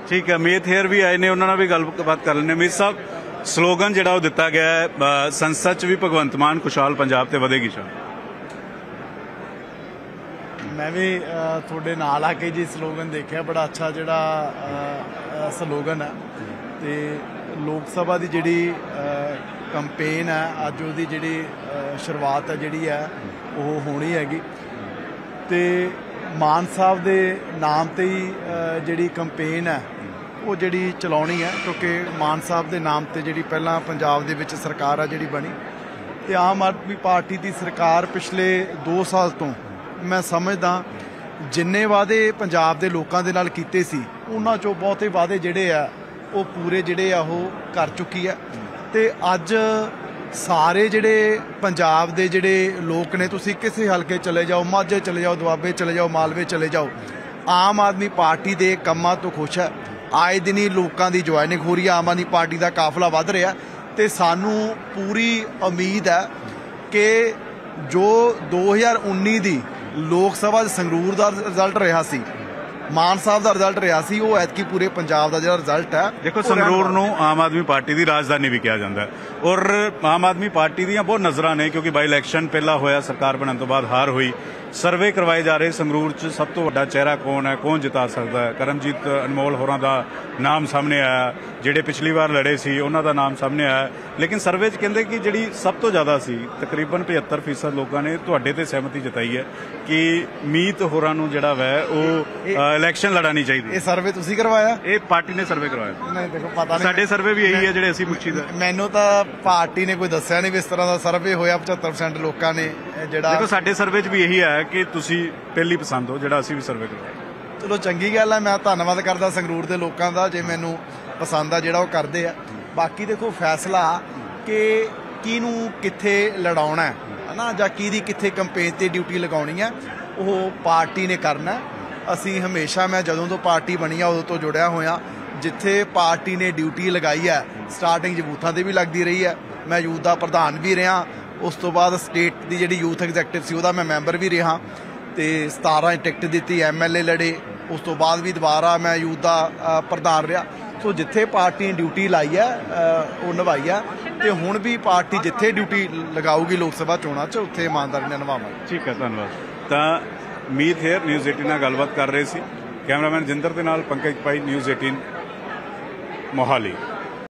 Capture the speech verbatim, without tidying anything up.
ठीक है, मीत हेयर भी आए ने, उन्होंने भी गलबात कर लेने। मीत साहब, स्लोगन जिहड़ा दिता गया है संसद च भी भगवंत मान खुशहाल पंजाब ते वधेगी शान, मैं भी थोड़े नाल आके जी स्लोगन देखा, बड़ा अच्छा जिहड़ा स्लोगन है। तो लोक सभा की जिहड़ी कंपेन है अज उहदी जिहड़ी शुरुआत है जिहड़ी है वो होनी हैगी। तो मान साहब दे नाम ते ही जिहड़ी कंपेन है वो जिहड़ी चलाउणी है, क्योंकि मान साहब दे नाम ते जिहड़ी पहलां पंजाब दे विच सरकार है जिहड़ी बनी, तो आम आदमी पार्टी की सरकार पिछले दो साल तो मैं समझदा जिन्ने वादे पंजाब दे लोकां दे नाल कीते सी उन्हां चों बहुते वादे जिहड़े आ वो पूरे जिहड़े आ वो कर चुकी है। तो अज सारे जिहड़े पंजाब दे जिहड़े लोक ने, तुसीं किसी हलके चले जाओ, माझे चले जाओ, दुआबे चले जाओ, मालवे चले जाओ, आम आदमी पार्टी दे कम्मां तो खुश है। आए दिन ही लोकां दी ज्वाइनिंग हो रही है, आम आदमी पार्टी का काफला वध रहा। तो सानू पूरी उम्मीद है कि जो दो हज़ार उन्नी दी लोक सभा संगरूर का रिजल्ट रहा सी, मान साहब का रिजल्ट रहा सी, वो ऐतकी पूरे पंजाब का जो रिजल्ट है। देखो, संगरूर नूं आम आदमी पार्टी की राजधानी भी कहा जाता है, और आम आदमी पार्टी दी बहुत नज़रां ने, क्योंकि बाई इलैक्शन पहला होया, सरकार बनने तो बाद हार हुई। सर्वे करवाए जा रहे संगरूर च सब तो वड्डा चेहरा कौन है, कौन जिता सकता है। करमजीत अनमोल होरां दा नाम सामने आया, जिहड़े पिछली बार लड़े सी उन्हां दा नाम सामने आया। लेकिन सर्वे च कहंदे कि जिहड़ी सब तो ज़्यादा सी, तकरीबन पचहत्तर फीसद लोगों ने तुहाडे ते सहमति जताई है कि मीत होरां नूं जिहड़ा वै वो इलैक्शन लड़ानी चाहिए। ये सर्वे तुसीं करवाया? ये पार्टी ने सर्वे करवाया। नहीं, देखो पता नहीं, साडे सर्वे भी यही है जिहड़े असीं पुछी दा। मैनूं तां पार्टी ने कोई दस्सिया नहीं भी इस तरह का सर्वे होया। पचहत्तर परसेंट लोगों ने जिहड़ा, देखो साडे सर्वे च भी यही है कि तुसीं पहली पसंद हो, जिहड़ा असीं भी सर्वे करवाया। चलो चंगी गल है, मैं धन्नवाद करदा संगरूर दे लोकां दा जे मैनूं पसंद आ जिहड़ा वो करदे आ। बाकी देखो फैसला कि किहनूं कित्थे लड़ाउणा है ना, जां किहदी कित्थे कंपेन ते ड्यूटी लगाउणी है, वो पार्टी ने करना है। असीं हमेशा, मैं जदों तो पार्टी बनी है उदों तो जुड़िया होया, जिथे पार्टी ने ड्यूटी लगाई है स्टार्टिंग च बूथां ते भी लगती रही है। मैं यूथ का प्रधान भी रहा, उस तो बाद स्टेट की जिहड़ी यूथ एग्जैक्टिव सी उहदा मैं मैंबर भी रहा, तो सतारह टिकट दी, एम एल ए लड़े, उस तो बाद भी दोबारा मैं यूथ का प्रधान रहा। तो जिथे पार्टी ने ड्यूटी लाई है वो निभाई है, तो हुण भी पार्टी जिथे ड्यूटी लगाऊगी लोक सभा चोणां च उत्थे ईमानदारी नाल निभावांगे। ठीक है, धन्यवाद। तो मीत हेयर न्यूज़ अठारह नाल गलबात कर रहे सी। कैमरामैन जिंदर दे नाल पंकज पाई, न्यूज़ अठारह मोहाली।